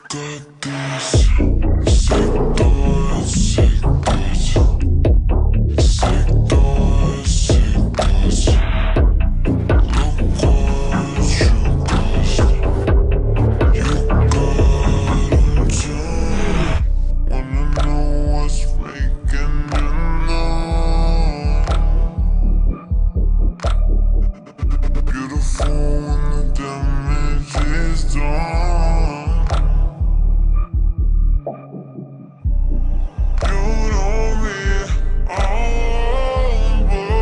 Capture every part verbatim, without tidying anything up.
got this sick thoughts, sick thoughts, sick thoughts, sick thoughts. Look what you caused. You got them too. Wanna know what's making you know? Beautiful when the damage is done. You know me all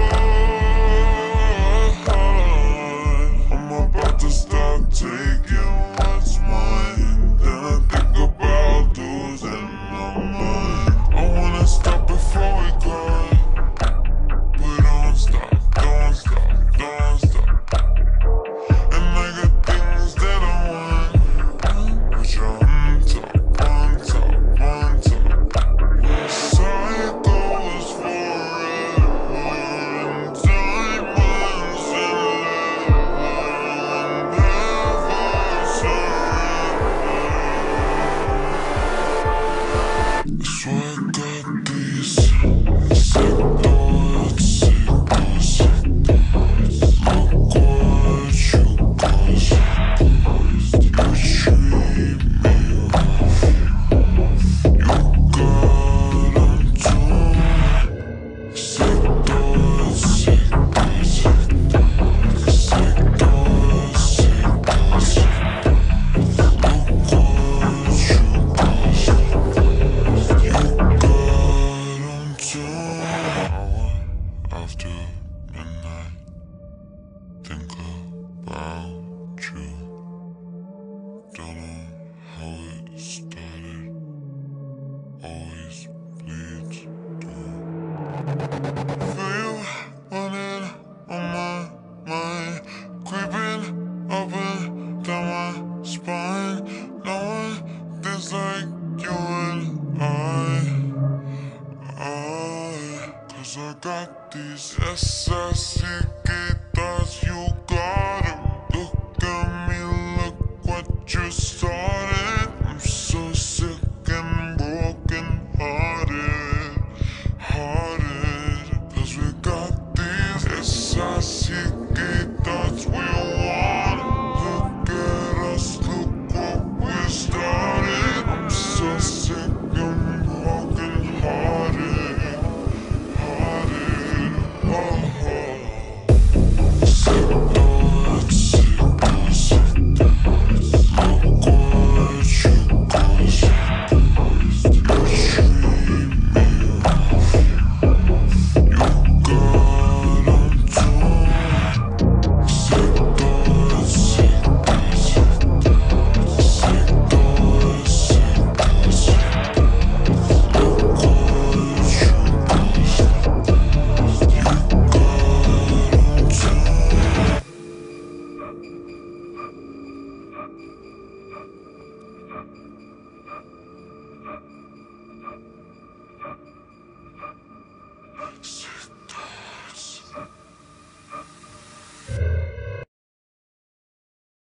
but I'm about to stop taking what's mine. Then I think about losing my mind. I wanna stop before we climb, but don't stop, don't stop, don't stop. And I got things that I want, but you're on top, on top, on top. Cycles forever and diamonds and leather and never surrender. So I got these sick thoughts, sick thoughts, sick thoughts. Look what you caused. You treat me rough. You got them too. Sick thoughts, sick thoughts, sick thoughts, sick thoughts, sick thoughts. Look what you caused. You got them too. Hour after midnight, think about you. Don't know how it started, always bleeds through. Feel running on my mind, creeping up and down my spine. No one feels like you and I, I. Cause I got these S S C K thoughts, you got 'em. Look at me, look what you said.